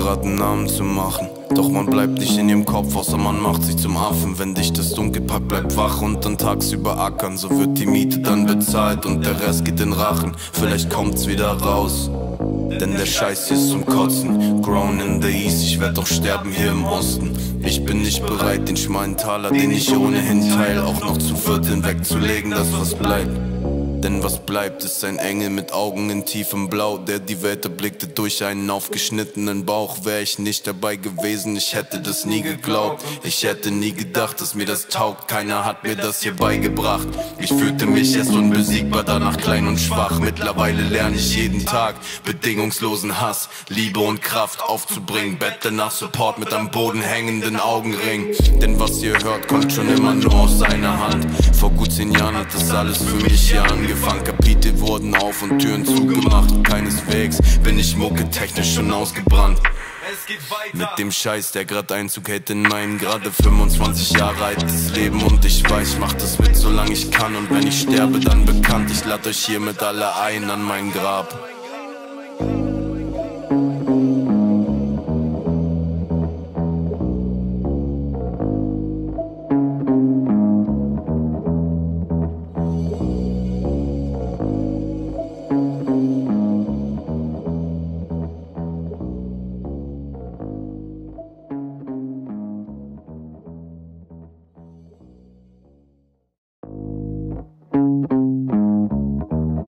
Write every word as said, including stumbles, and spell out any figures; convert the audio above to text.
grad einen Namen zu machen. Doch man bleibt nicht in ihrem Kopf, außer man macht sich zum Affen. Wenn dich das dunkel packt, bleib wach und dann tagsüber ackern. So wird die Miete dann bezahlt und der Rest geht in Rachen. Vielleicht kommt's wieder raus, denn der Scheiß hier ist zum Kotzen. Grown in the East, ich werd doch sterben hier im Osten. Ich bin nicht bereit, den schmalen Taler, den ich ohnehin teil, auch noch zu Vierteln wegzulegen, das was bleibt. Denn was bleibt, ist ein Engel mit Augen in tiefem Blau, der die Welt erblickte durch einen aufgeschnittenen Bauch. Wär ich nicht dabei gewesen, ich hätte das nie geglaubt. Ich hätte nie gedacht, dass mir das taugt. Keiner hat mir das hier beigebracht. Ich fühlte mich erst unbesiegbar, danach klein und schwach. Mittlerweile lerne ich jeden Tag bedingungslosen Hass, Liebe und Kraft aufzubringen. Bettle nach Support mit am Boden hängenden Augenring. Denn was ihr hört, kommt schon immer nur aus seiner Hand. Vor gut zehn Jahren hat das alles für mich hier angefangen. Kapitel wurden auf und Türen zugemacht. Keineswegs bin ich mucketechnisch schon ausgebrannt. Mit dem Scheiß, der grad Einzug hält in mein gerade fünfundzwanzig Jahre altes Leben. Und ich weiß, ich mach das mit, solange ich kann. Und wenn ich sterbe, dann bekannt. Ich lade euch hiermit alle ein an mein Grab.